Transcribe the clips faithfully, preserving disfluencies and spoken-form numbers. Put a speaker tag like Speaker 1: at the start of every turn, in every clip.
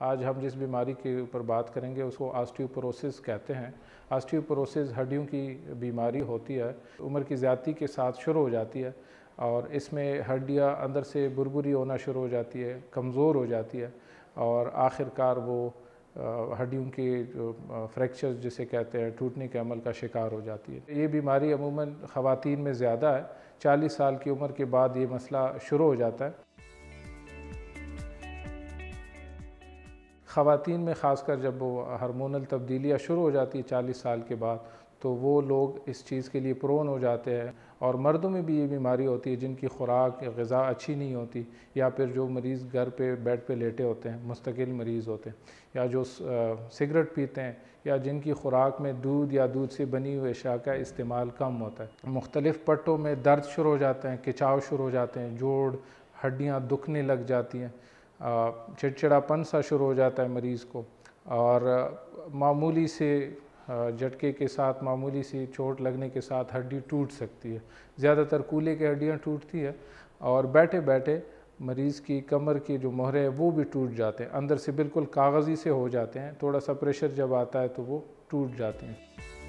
Speaker 1: آج ہم جس بیماری کے اوپر بات کریں گے اس کو آسٹیوپوروسس کہتے ہیں۔ آسٹیوپوروسس ہڈیوں کی بیماری ہوتی ہے، عمر کی زیادتی کے ساتھ شروع ہو جاتی ہے اور اس میں ہڈیاں اندر سے بربری ہونا شروع ہو جاتی ہے، کمزور ہو جاتی ہے اور آخر کار وہ ہڈیوں کے جو فریکچر جسے کہتے ہیں ٹوٹنے کے عمل کا شکار ہو جاتی ہے۔ یہ بیماری عموماً خواتین میں زیادہ ہے، چالیس سال کی عمر کے بعد یہ مسئلہ شروع ہو جاتا ہے۔ خواتین میں خاص کر جب وہ ہارمونل تبدیلیاں شروع ہو جاتی ہے چالیس سال کے بعد تو وہ لوگ اس چیز کے لیے پرون ہو جاتے ہیں، اور مردوں میں بھی یہ بیماری ہوتی ہے جن کی خوراک غذا اچھی نہیں ہوتی، یا پھر جو مریض گھر پہ بیڈ پہ لیٹے ہوتے ہیں، مستقل مریض ہوتے ہیں، یا جو سگریٹ پیتے ہیں، یا جن کی خوراک میں دودھ یا دودھ سے بنی ہوئی اشیاء کا استعمال کم ہوتا ہے۔ مختلف پٹوں میں درد شروع ہو جاتے ہیں، کھچاؤ شروع ہو جاتے ہیں، جوڑ ہڈیاں دکھنے لگ جاتی ہیں، چڑچڑاپن سا شروع ہو جاتا ہے مریض کو، اور معمولی سے جھٹکے کے ساتھ، معمولی سی چوٹ لگنے کے ساتھ ہڈی ٹوٹ سکتی ہے۔ زیادہ تر کولے کی ہڈیاں ٹوٹتی ہے اور بیٹھے بیٹھے مریض کی کمر کی جو مہرے ہیں وہ بھی ٹوٹ جاتے ہیں، اندر سے بالکل کاغذی سے ہو جاتے ہیں، تھوڑا سا پریشر جب آتا ہے تو وہ ٹوٹ جاتے ہیں۔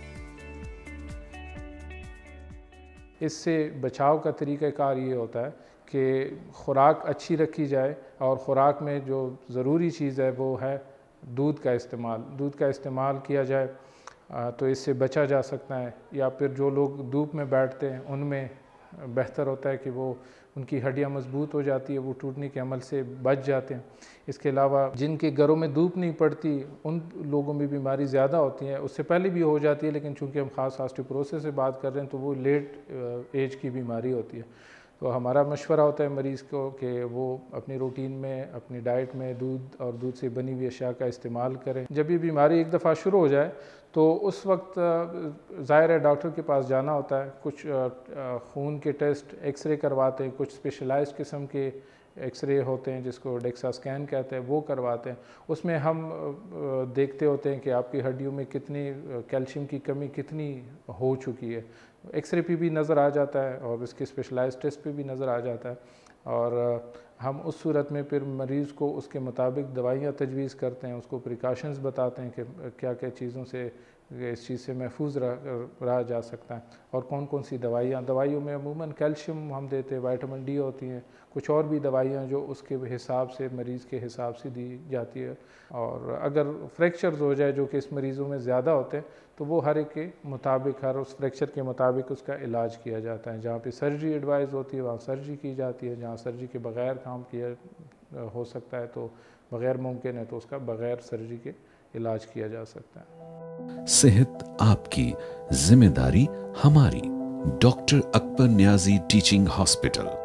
Speaker 1: اس سے بچاؤ کا طریقہ کار یہ ہوتا ہے کہ خوراک اچھی رکھی جائے، اور خوراک میں جو ضروری چیز ہے وہ ہے دودھ کا استعمال۔ دودھ کا استعمال کیا جائے تو اس سے بچا جا سکتا ہے، یا پھر جو لوگ دھوپ میں بیٹھتے ہیں ان میں بہتر ہوتا ہے کہ وہ ان کی ہڈیاں مضبوط ہو جاتی ہے، وہ ٹوٹنے کے عمل سے بچ جاتے ہیں۔ اس کے علاوہ جن کے گھروں میں دھوپ نہیں پڑتی ان لوگوں میں بیماری زیادہ ہوتی ہے، اس سے پہلے بھی ہو جاتی ہے، لیکن چونکہ ہم خاص آسٹیوپوروسس سے بات کر رہے ہیں تو وہ لیٹ ایج کی بیماری ہوتی ہے۔ تو ہمارا مشورہ ہوتا ہے مریض کو کہ وہ اپنی روٹین میں، اپنی ڈائٹ میں دودھ اور دودھ سے بنی ہوئی اشیاء کا استعمال کریں۔ جب یہ بیماری ایک دفعہ شروع ہو جائے تو اس وقت ظاہر ہے ڈاکٹر کے پاس جانا ہوتا ہے، کچھ خون کے ٹیسٹ ایکس رے کرواتے ہیں، کچھ اسپیشلائزڈ قسم کے ایکس رے ہوتے ہیں جس کو ڈیکسا اسکین کہتے ہیں، وہ کرواتے ہیں۔ اس میں ہم دیکھتے ہوتے ہیں کہ آپ کی ہڈیوں میں کتنی کیلشیم کی کمی کتنی ہو چکی ہے، ایکس رے پہ بھی نظر آ جاتا ہے اور اس کے اسپیشلائزڈ ٹیسٹ پہ بھی نظر آ جاتا ہے، اور ہم اس صورت میں پھر مریض کو اس کے مطابق دوائیاں تجویز کرتے ہیں، اس کو پریکاشنز بتاتے ہیں کہ کیا کیا چیزوں سے اس چیز سے محفوظ رہا جا سکتا ہے، اور کون کون سی دوائیاں دوائیوں میں عموماً کیلشیم ہم دیتے ہیں، وائٹامن ڈی ہوتی ہیں، کچھ اور بھی دوائیاں جو اس کے حساب سے مریض کے حساب سے دی جاتی ہے۔ اور اگر فریکچرز ہو جائے جو کہ اس مریضوں میں زیادہ ہوتے ہیں تو وہ ہر ایک کے مطابق، ہر اس فریکچر کے مطابق اس کا علاج کیا جاتا ہے۔ جہاں پہ سرجری ایڈوائز ہوتی ہے وہاں سرجری کی جاتی ہے، جہاں سرجری کے بغیر کام کیا ہو سکتا ہے تو بغیر ممکن ہے تو اس کا بغیر سرجری کے علاج کیا جا سکتا ہے۔
Speaker 2: صحت آپ کی، ذمہ داری ہماری۔ Doctor Akbar Niazi teaching hospital.